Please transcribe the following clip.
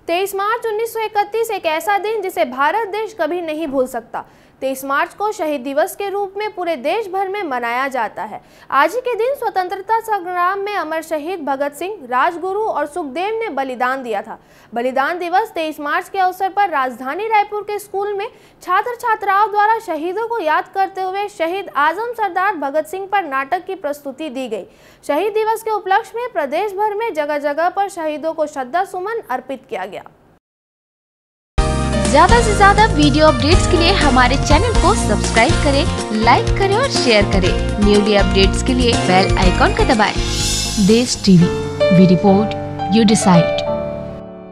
23 मार्च 1931 एक ऐसा दिन जिसे भारत देश कभी नहीं भूल सकता। 23 मार्च को शहीद दिवस के रूप में पूरे देश भर में मनाया जाता है। आज ही के दिन स्वतंत्रता संग्राम में अमर शहीद भगत सिंह, राजगुरु और सुखदेव ने बलिदान दिया था। बलिदान दिवस 23 मार्च के अवसर पर राजधानी रायपुर के स्कूल में छात्र छात्राओं द्वारा शहीदों को याद करते हुए शहीद आजम सरदार भगत सिंह पर नाटक की प्रस्तुति दी गई। शहीद दिवस के उपलक्ष्य में प्रदेश भर में जगह जगह पर शहीदों को श्रद्धा सुमन अर्पित किया गया। ज्यादा से ज्यादा वीडियो अपडेट्स के लिए हमारे चैनल को सब्सक्राइब करें, लाइक करें और शेयर करें। न्यूली अपडेट्स के लिए बेल आइकॉन का दबाएं। Desh TV, we report, you decide.